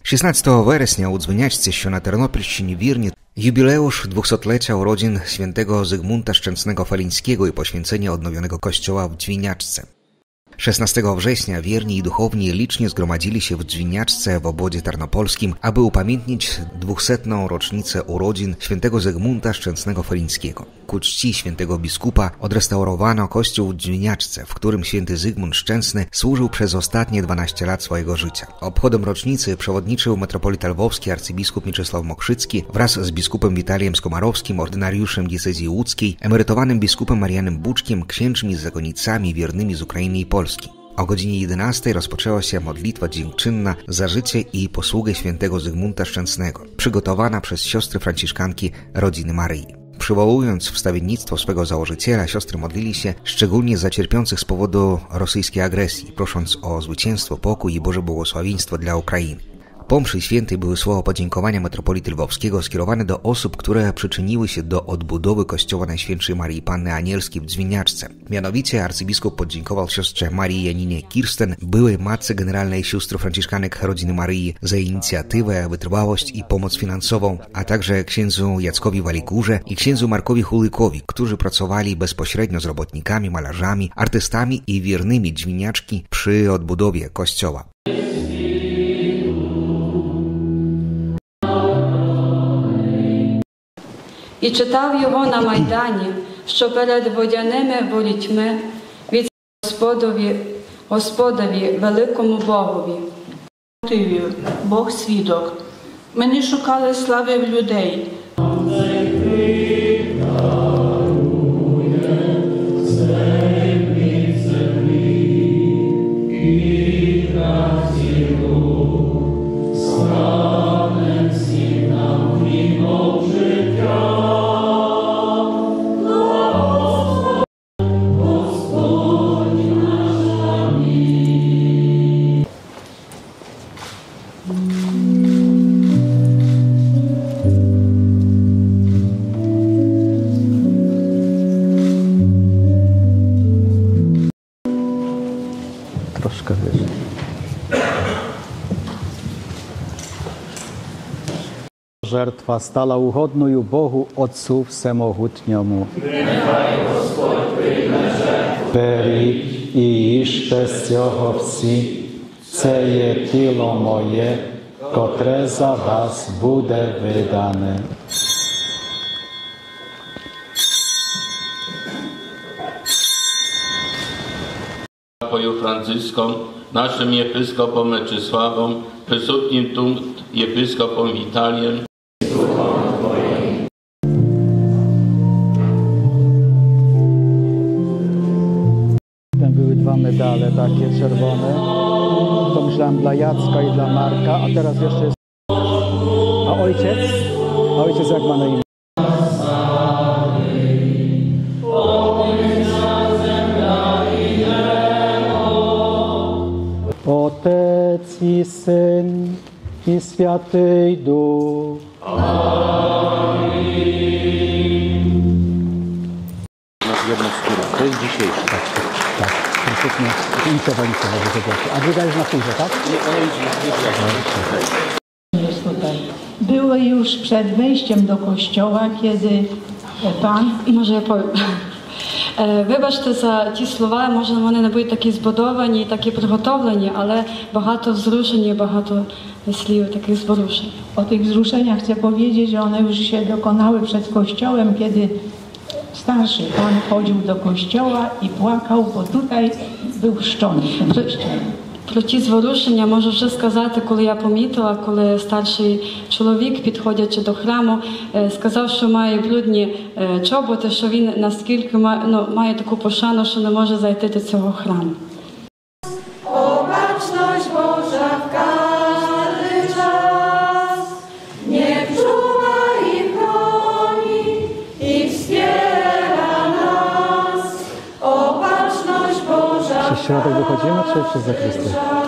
16 вересня у Дзвенячці, що на Тернопільщині, Wiernie, jubileusz 200-lecia urodzin świętego Zygmunta Szczęsnego-Felińskiego i poświęcenia odnowionego kościoła w Dźwiniaczce. 16 września wierni i duchowni licznie zgromadzili się w Dźwiniaczce w obwodzie tarnopolskim, aby upamiętnić 200. rocznicę urodzin świętego Zygmunta Szczęsnego-Felińskiego. Ku czci świętego biskupa odrestaurowano kościół w Dźwiniaczce, w którym święty Zygmunt Szczęsny służył przez ostatnie 12 lat swojego życia. Obchodom rocznicy przewodniczył metropolita lwowski arcybiskup Mieczysław Mokrzycki wraz z biskupem Witalijem Skomarowskim, ordynariuszem diecezji łódzkiej, emerytowanym biskupem Marianem Buczkiem, księżmi z zakonnicami wiernymi z Ukrainy i Polski. O godzinie 11 rozpoczęła się modlitwa dziękczynna za życie i posługę świętego Zygmunta Szczęsnego, przygotowana przez siostry franciszkanki Rodziny Maryi. Przywołując wstawiennictwo swego założyciela, siostry modlili się szczególnie za cierpiących z powodu rosyjskiej agresji, prosząc o zwycięstwo, pokój i Boże błogosławieństwo dla Ukrainy. Po mszy świętej były słowa podziękowania metropolity lwowskiego skierowane do osób, które przyczyniły się do odbudowy kościoła Najświętszej Maryi Panny Anielskiej w Dźwiniaczce. Mianowicie arcybiskup podziękował siostrze Marii Janinie Kirsten, byłej matce generalnej sióstr franciszkanek Rodziny Maryi, za inicjatywę, wytrwałość i pomoc finansową, a także księdzu Jackowi Waligurze i księdzu Markowi Hulykowi, którzy pracowali bezpośrednio z robotnikami, malarzami, artystami i wiernymi Dźwiniaczki przy odbudowie kościoła. І читав його на Майдані, що перед водяними ворітьми від Господові, великому Богові. Бог свідок. Ми не шукали слави в людей. Troszkę wyżej. Żertwa stala ugodnою Bogu Otcu Всемогутньому. Нехай Господь прийме жертву. Беріть і їжте з цього всі, це є тіло моє, котре за вас буде видане. Francyskom, naszym episkopom Mieczysławom, prysutnim tu episkopom Witaliem. Tam były dwa medale takie czerwone. To myślałem dla Jacka i dla Marka, a teraz jeszcze jest... A ojciec? A ojciec jak ma na imię? Otec i Syn i Święty Duch. Amen. Jedna skóra. To jest dzisiejsze. Tak. A druga jest na górze, tak? Jest tutaj. Było już przed wejściem do kościoła, kiedy Pan... Може я повім? Вибачте за ті слова, може вони не будуть такі збудовані, такі приготовлені, але багато wzruszeń і багато слів таких zboruszeń. O tych wzruszeniach chcę powiedzieć, że one już się dokonały przed kościołem, kiedy starszy Pan chodził do kościoła i płakał, bo tutaj był chrzczony w tym kościele. Про ті зворушення можу вже сказати, коли я помітила, коли старший чоловік, підходячи до храму, сказав, що має брудні чоботи, що він наскільки має таку пошану, що не може зайти до цього храму. Opatrzność Boża w każdy czas, niech czuwa i chroni i wspiera nas. Opatrzność Boża. Przez środek wychodzimy, czy przez zakrystię?